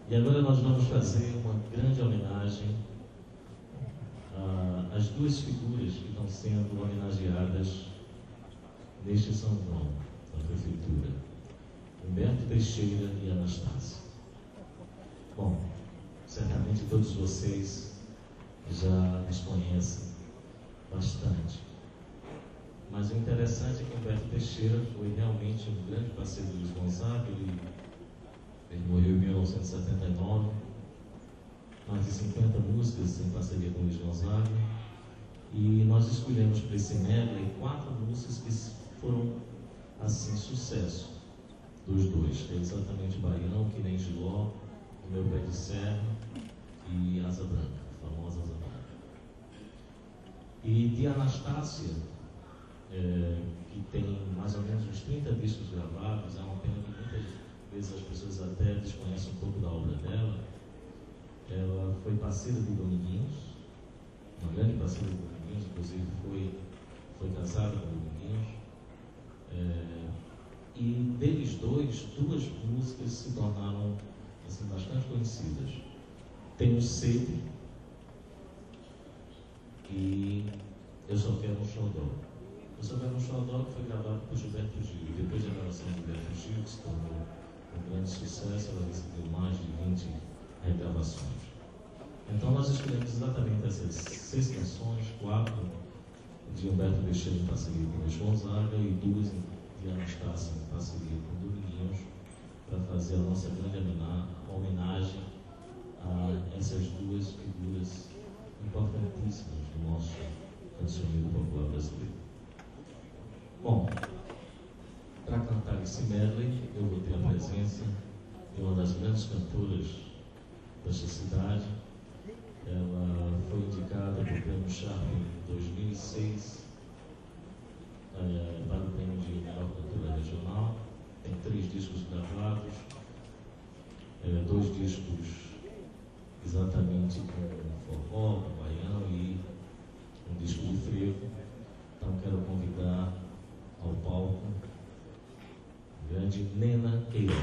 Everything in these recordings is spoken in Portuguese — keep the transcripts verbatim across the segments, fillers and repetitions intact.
E agora nós vamos fazer uma grande homenagem às duas figuras que estão sendo homenageadas neste São João da Prefeitura, Humberto Teixeira e Anastácia. Bom, certamente todos vocês já os conhecem bastante, mas o interessante é que Humberto Teixeira foi realmente um grande parceiro do Luiz Gonzaga. Ele, ele morreu em mil novecentos e setenta e nove, mais de cinquenta músicas em parceria com o Luiz Gonzaga, e nós escolhemos para esse medley quatro músicas que foram assim sucesso dos dois, que é exatamente Baião, Que Nem Giló, O Meu Pé de Serra e Asa Branca, a famosa Asa Branca. E de Anastácia, é, que tem mais ou menos uns trinta discos gravados, é uma pena que muitas vezes as pessoas até desconhecem um pouco da obra dela. Ela foi parceira do Dominguinhos, uma grande parceira do Dominguinhos, inclusive foi, foi casada com o Dominguinhos. É, e deles dois, duas músicas se tornaram assim, bastante conhecidas. Tem o Sede e Eu Só Quero um Xodó. Eu Só Quero um Xodó, que foi gravado por Gilberto Gil. Depois da gravação de Gilberto Gil, que se tornou um grande sucesso, ela recebeu mais de vinte regravações. Então nós escolhemos exatamente essas seis canções, quatro de Humberto Teixeira em parceria com Luiz Gonzaga e duas de Anastácia em parceria com Dominguinhos, para fazer a nossa grande homenagem a essas duas figuras importantíssimas do nosso cancioneiro popular brasileiro. Bom, para cantar esse medley, eu vou ter a presença de uma das grandes cantoras desta cidade. Ela foi indicada para o Prêmio Sharp em dois mil e seis, é, para o Prêmio de Melhor Cantora Regional. Tem três discos gravados, é, dois discos exatamente com forró, com baião e um disco de frevo. Então quero convidar ao palco a grande Nena Queiroz.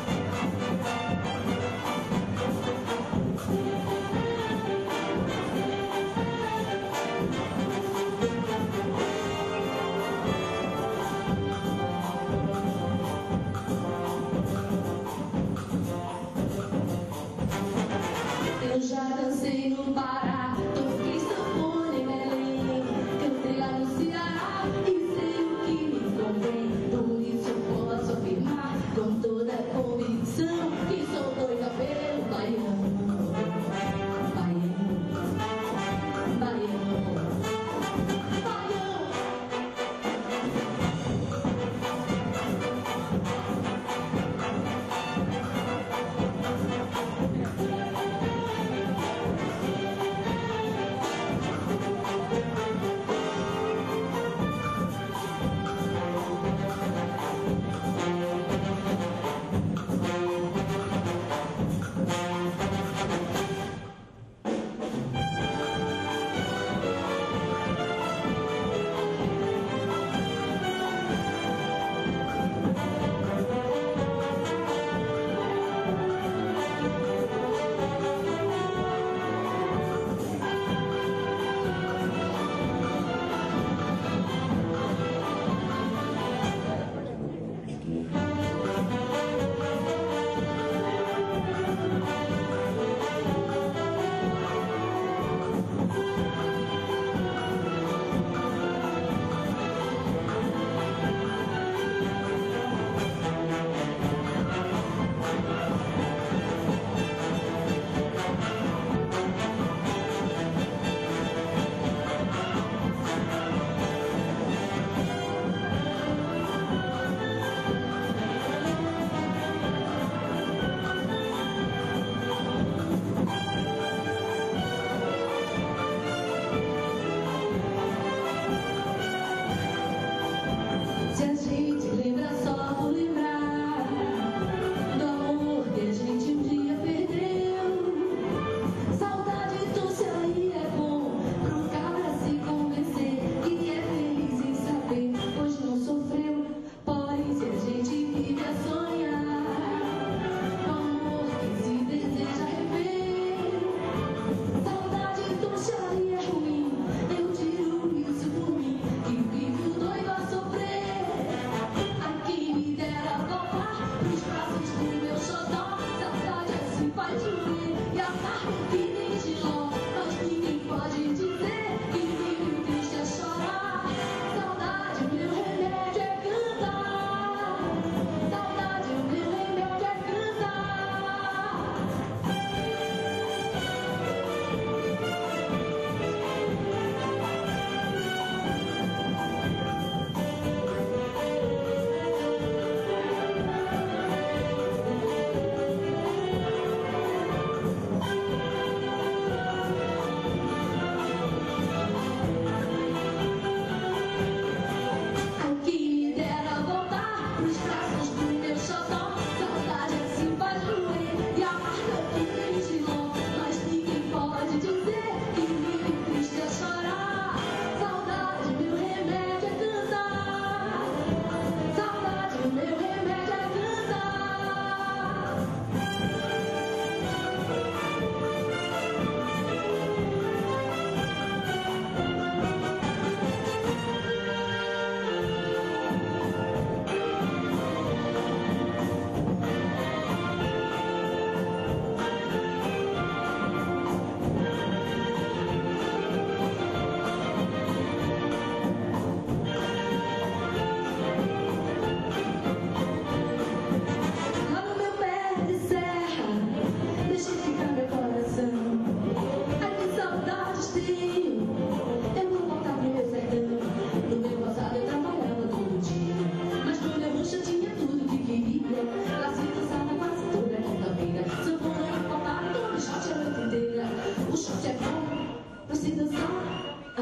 Thank you.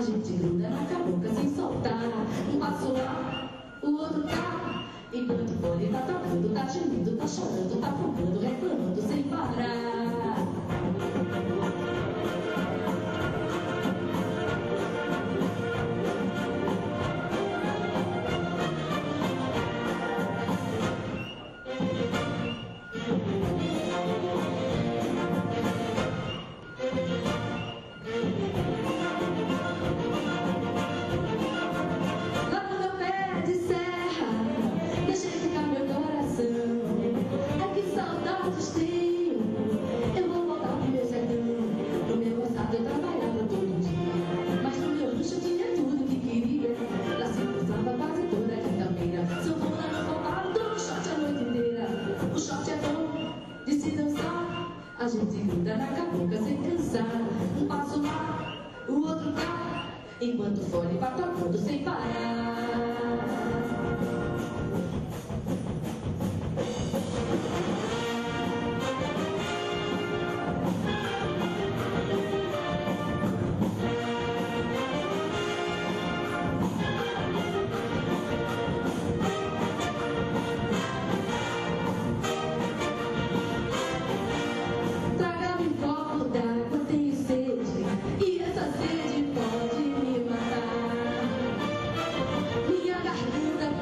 gente gruda na cabocla sem soltar. Um passo lá, o outro cá. Enquanto o fone tá tocando, tá gemendo, tá chorando, tá roncando, reclamando sem parar. A gente gruda na cabocla sem cansar. Um passo lá, o outro cá. Enquanto o fone vai tocando sem parar. Minha garganta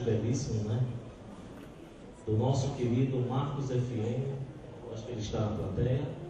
belíssimo, né? Do nosso querido Marcos F M, eu acho que ele está na plateia.